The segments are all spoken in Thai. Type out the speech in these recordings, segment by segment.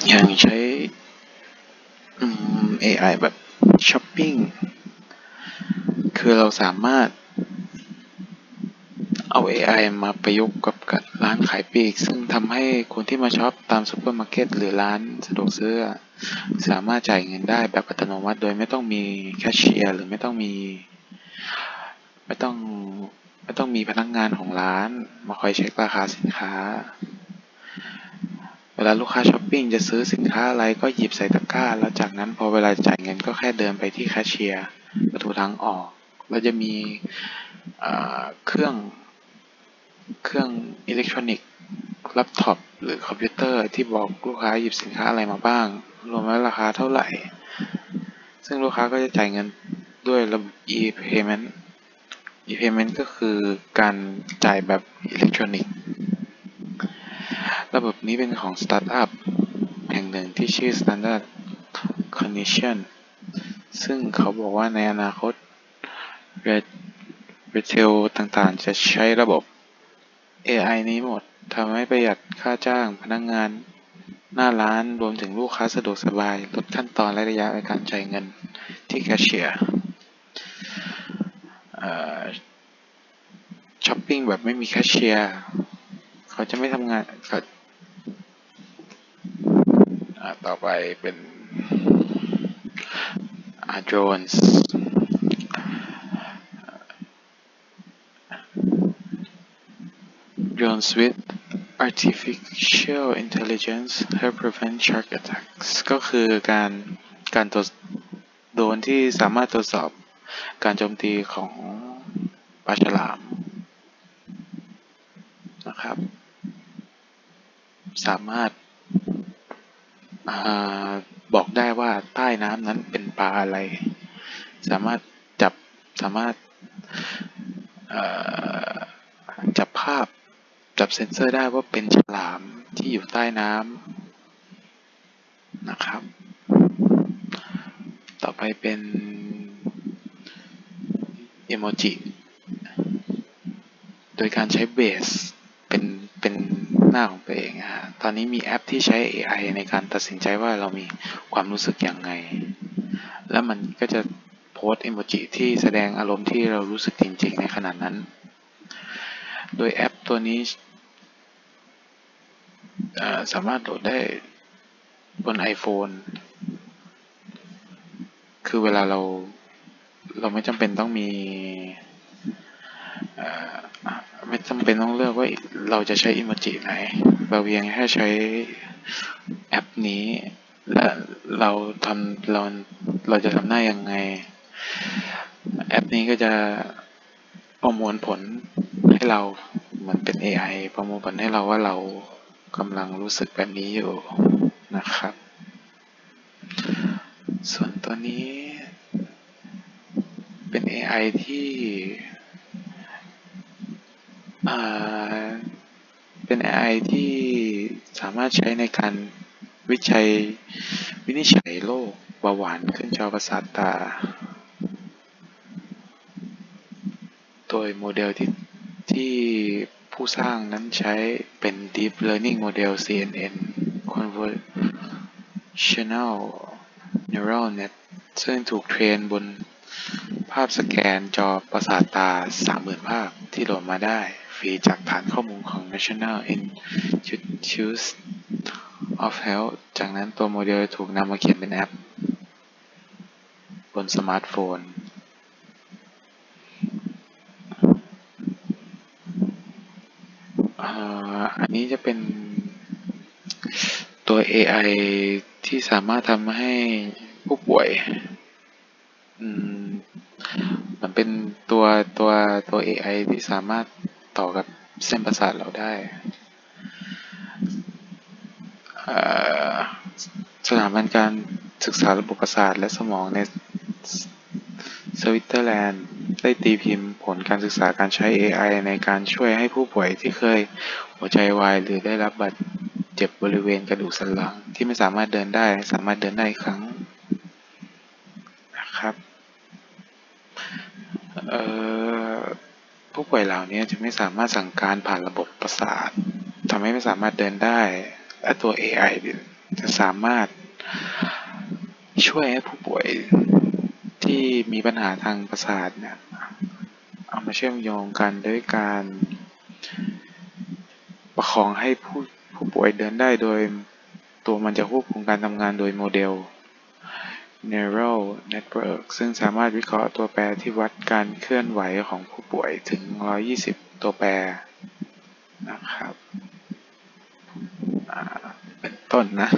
อย่างใช้ AI แบบช้อปปิ้งคือเราสามารถเอา AI มาประยุกต์กับร้านขายปลีกซึ่งทำให้คนที่มาช็อปตามซุปเปอร์มาร์เก็ตหรือร้านสะดวกซื้อสามารถจ่ายเงินได้แบบอัตโนมัติโดยไม่ต้องมีแคชเชียร์หรือไม่ต้องมีพนักงานของร้านมาคอยเช็คราคาสินค้าเวลาลูกค้าช้อปปิ้งจะซื้อสินค้าอะไรก็หยิบใส่ตะกร้าแล้วจากนั้นพอเวลาจ่ายเงินก็แค่เดินไปที่แคชเชียร์ประตูทางออกแล้วจะมีเครื่องอิเล็กทรอนิกส์แล็ปท็อปหรือคอมพิวเตอร์ที่บอกลูกค้าหยิบสินค้าอะไรมาบ้างรวมแล้วราคาเท่าไหร่ซึ่งลูกค้าก็จะจ่ายเงินด้วยระบบ e-payment ก็คือการจ่ายแบบอิเล็กทรอนิกส์ระบบนี้เป็นของสตาร์ทอัพแห่งหนึ่งที่ชื่อ Standard Cognition ซึ่งเขาบอกว่าในอนาคตรีเทลต่างๆจะใช้ระบบ AI นี้หมดทำให้ประหยัดค่าจ้างพนักงานหน้าร้านรวมถึงลูกค้าสะดวกสบายลดขั้นตอนและระยะในการจ่ายเงินที่แคชเชียร์ช้อปปิ้งแบบไม่มีแคชเชียร์เขาจะไม่ทำงานต่อไปเป็นdrones with artificial intelligence help prevent shark attacks ก็คือการตรวจโดรนที่สามารถตรวจสอบการโจมตีของปลาฉลามนะครับสามารถบอกได้ว่าใต้น้ำนั้นเป็นปลาอะไรสามารถจับภาพจับเซ็นเซอร์ได้ว่าเป็นฉลามที่อยู่ใต้น้ำนะครับต่อไปเป็นอิโมจิโดยการใช้เบสเป็นหน้าของตัวเองตอนนี้มีแอปที่ใช้ AI ในการตัดสินใจว่าเรามีความรู้สึกอย่างไงแล้วมันก็จะโพสต์อิโมจิที่แสดงอารมณ์ที่เรารู้สึกจริงๆในขณะนั้นโดยแอปตัวนี้สามารถโหลดได้บน iPhone คือเวลาเราไม่จำเป็นต้องมีไม่จำเป็นต้องเลือกว่าเราจะใช้อิโมจิไหนเราเพียงแค่ใช้แอปนี้และเราจะทำได้ยังไงแอปนี้ก็จะประมวลผลให้เราเหมือนเป็น AI ประมวลผลให้เราว่าเรากำลังรู้สึกแบบนี้อยู่นะครับส่วนตัวนี้เป็น AI ที่สามารถใช้ในการวินิจฉัยโรคเบาหวานขึ้นจอประสาทตาโดยโมเดลที่ผู้สร้างนั้นใช้เป็น Deep Learning Model CNN Convolutional Neural Net ซึ่งถูกเทรนบนภาพสแกนจอประสาทตา 30,000 ภาพที่โหลดมาได้ฟรีจากฐานข้อมูลของ National Institutes of Health จากนั้นตัวโมเดลถูกนำมาเขียนเป็นแอปบนสมาร์ทโฟนอันนี้จะเป็นตัว AI ที่สามารถทำให้ผู้ป่วยมันเป็นตัว AI ที่สามารถต่อกับเส้นประสาทเราได้สถาบันการศึกษาระบบประสาทและสมองในสวิตเซอร์แลนด์ได้ตีพิมพ์ผลการศึกษาการใช้ AI ในการช่วยให้ผู้ป่วยที่เคยหัวใจวายหรือได้รับบาดเจ็บบริเวณกระดูกสันหลังที่ไม่สามารถเดินได้สามารถเดินได้อีกครั้งนะครับผู้ป่วยเหล่านี้จะไม่สามารถสั่งการผ่านระบบประสาททำให้ไม่สามารถเดินได้และตัว AI จะสามารถช่วยให้ผู้ป่วยที่มีปัญหาทางประสาทเนี่ยเอามาเชื่อมโยงกันด้วยการประคองให้ผู้ป่วยเดินได้โดยตัวมันจะควบคุมการทำงานโดยโมเดล Neural Network ซึ่งสามารถวิเคราะห์ตัวแปรที่วัดการเคลื่อนไหวของผู้ป่วยถึง120ตัวแปรนะครับเป็นต้นนะ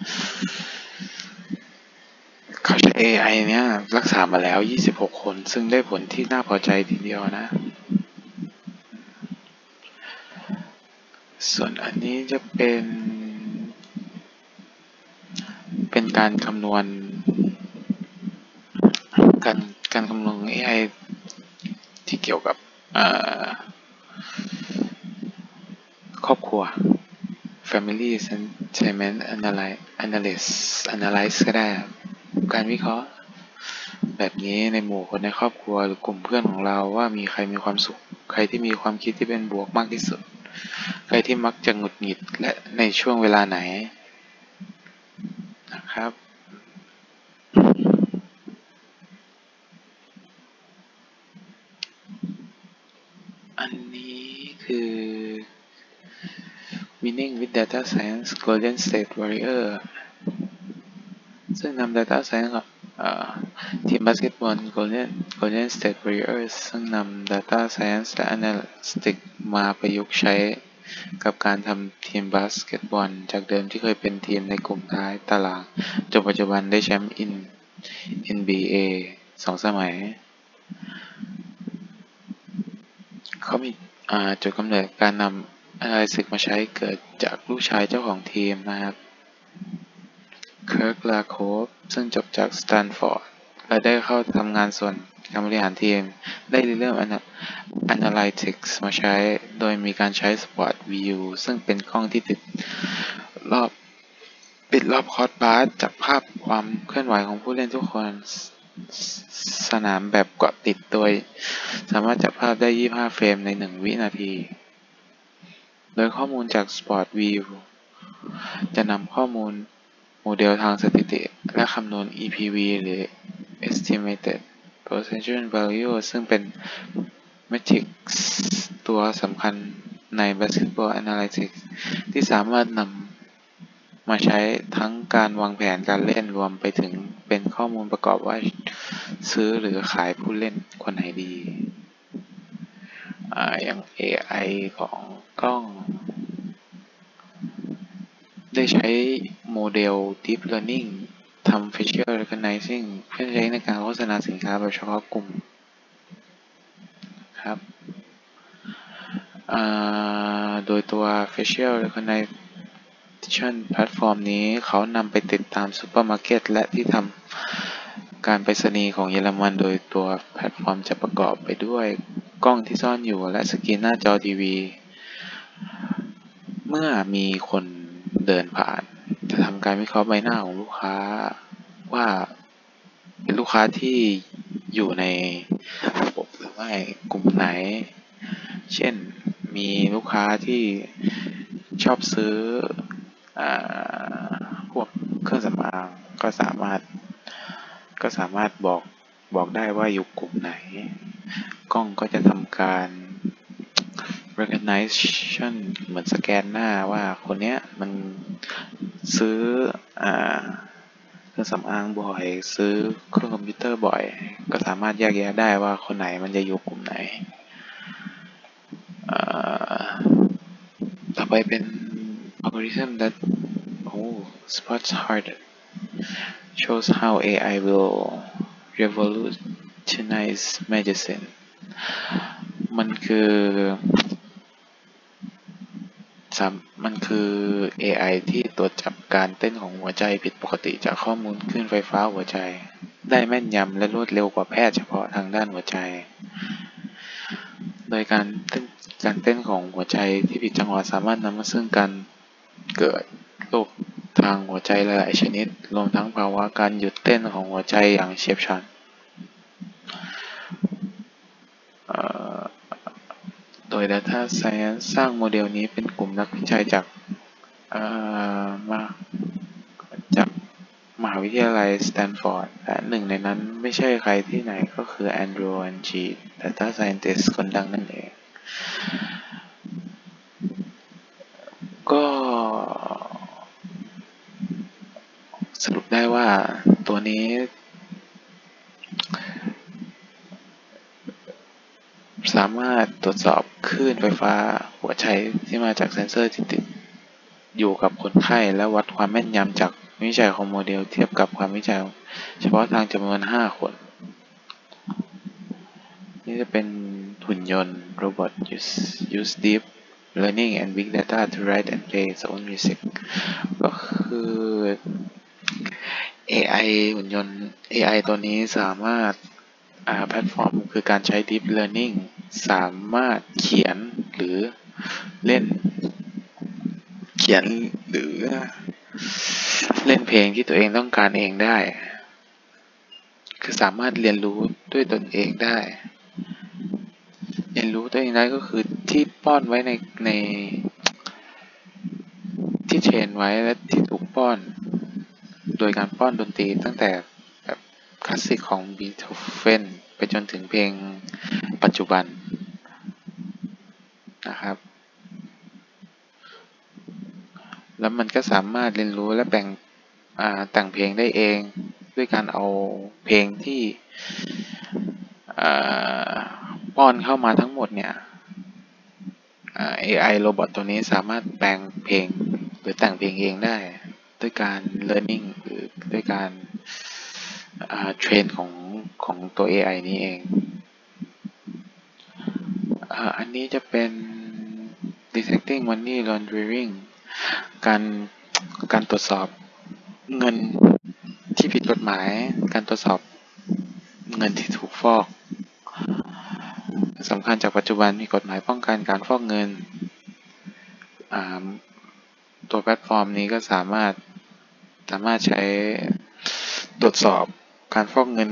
เขาใช้ AI เนี่ยรักษามาแล้ว26คนซึ่งได้ผลที่น่าพอใจทีเดียวนะส่วนอันนี้จะเป็นการคำนวณการคำนวณ AI ที่เกี่ยวกับครอบครัว Family Sentiment Analysis ก็ได้การวิเคราะห์แบบนี้ในหมู่คนในครอบครัวหรือกลุ่มเพื่อนของเราว่ามีใครมีความสุขใครที่มีความคิดที่เป็นบวกมากที่สุดใครที่มักจะหงุดหงิดและในช่วงเวลาไหนนะครับอันนี้คือ Winning with Data Science Golden State Warrior ซึ่งนำ Data Science กับทีมบาสเกตบอล Golden State Warriors ซึ่งนำ Data Science และ Analytics มาประยุกต์ใช้กับการทำทีมบาสเกตบอลจากเดิมที่เคยเป็นทีมในกลุ่มท้ายตารางจนปัจจุบันได้แชมป์ NBA 2 สมัยเขามีจุดกำเนิดการนำ Analytics มาใช้เกิดจากลูกชายเจ้าของทีมนะครับเคิร์ก ลาโคฟซึ่งจบจากสแตนฟอร์ดและได้เข้าทำงานส่วนการบริหารทีมได้ริเริ่ม Analytics มาใช้โดยมีการใช้ Spot View ซึ่งเป็นกล้องที่ติดรอบคอร์ตบาสจับภาพความเคลื่อนไหวของผู้เล่นทุกคนสนามแบบเกาะติดโดยสามารถจับภาพได้25เฟรมใน1วินาทีโดยข้อมูลจาก Spot View จะนำข้อมูลโมเดลทางสถิติและคำนวณ EPV หรือ Estimated Potential Value ซึ่งเป็นเมทริกตัวสำคัญใน Basketball Analytics ที่สามารถนำมาใช้ทั้งการวางแผนการเล่นรวมไปถึงเป็นข้อมูลประกอบว่าซื้อหรือขายผู้เล่นคนไหนดีอย่าง AI ของกล้องได้ใช้โมเดล Deep Learning ทำ Facial Recognizing เพื่อใช้ในการโฆษณาสินค้าแบบเฉพาะกลุ่มครับโดยตัว Facial Recognition Platform นี้เขานำไปติดตามซูเปอร์มาร์เก็ตและที่ทำการไปรษณีย์ของเยอรมันโดยตัวแพลตฟอร์มจะประกอบไปด้วยกล้องที่ซ่อนอยู่และสกรีนหน้าจอทีวีเมื่อมีคนเดินผ่านจะทำการวิเคราะห์ใบหน้าของลูกค้าว่าเป็นลูกค้าที่อยู่ในระบบหรือไม่กลุ่มไหนเช่นมีลูกค้าที่ชอบซื้อพวกเครื่องสำอางก็สามารถบอกได้ว่าอยู่กลุ่มไหนกล้องก็จะทำการ recognition เหมือนสแกนหน้าว่าคนเนี้ยมันซื้อเครื่องสำอางบ่อยซื้อเครื่องคอมพิวเตอร์บ่อยก็สามารถแยกแยะได้ว่าคนไหนมันจะอยู่กลุ่มไหนต่อไปเป็น algorithm that spots hard shows how AI will revolutionize medicine มันคือ AI ที่ตรวจจับการเต้นของหัวใจผิดปกติจากข้อมูลคลื่นไฟฟ้าหัวใจได้แม่นยำและรวดเร็วกว่าแพทย์เฉพาะทางด้านหัวใจโดยการเต้นของหัวใจที่ผิดจังหวะสามารถนำมาซึ่งการเกิดโรคทางหัวใจหลายๆชนิดรวมทั้งภาวะการหยุดเต้นของหัวใจอย่างเฉียบพลันโดย Data Science สร้างโมเดลนี้เป็นกลุ่มนักวิจัยจากหาวิทยาลัยสแตนฟอร์ดและหนึ่งในนั้นไม่ใช่ใครที่ไหนก็คือแอนดรูว์ อันจี Data Scientist คนดังนั่นเองก็สรุปได้ว่าตัวนี้สามารถตรวจสอบคลื่นไฟฟ้าหัวใจที่มาจากเซ็นเซอร์ที่ติดอยู่กับคนไข้และวัดความแม่นยำจากวิจัยของโมเดลเทียบกับความวิจัยเฉพาะทางจำนวน5 คนนี่จะเป็นหุ่นยนต์ Robot use deep learning and big data to write and play its own music ก็คือ AI หุ่นยนต์ AI ตัวนี้สามารถแพลตฟอร์มคือการใช้ deep learning สามารถเขียนหรือเล่นหรือเล่นเพลงที่ตัวเองต้องการเองได้คือสามารถเรียนรู้ด้วยตนเองได้เรียนรู้ตัวเองได้ก็คือที่ป้อนไว้ในที่เทรนไว้และที่ถูกป้อนโดยการป้อนดนตรีตั้งแต่แบบคลาสสิกของบีโธเฟนไปจนถึงเพลงปัจจุบันนะครับแล้วมันก็สามารถเรียนรู้และแต่งเพลงได้เองด้วยการเอาเพลงที่ป้อนเข้ามาทั้งหมดเนี่ยAI โรบอทตัวนี้สามารถแปลงเพลงหรือแต่งเพลงเองได้ด้วยการ learning หรือด้วยการเทรนของตัว AI นี้เองอันนี้จะเป็น detecting money laundering การการตรวจสอบเงินที่ผิดกฎหมายการตรวจสอบเงินที่ถูกฟอกสำคัญจากปัจจุบันมีกฎหมายป้องกันการฟอกเงินตัวแพลตฟอร์มนี้ก็สามารถใช้ตรวจสอบการฟอกเงิน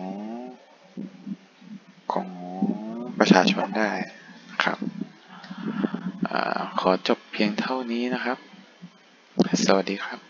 ของประชาชนได้ครับขอจบเพียงเท่านี้นะครับสวัสดีครับ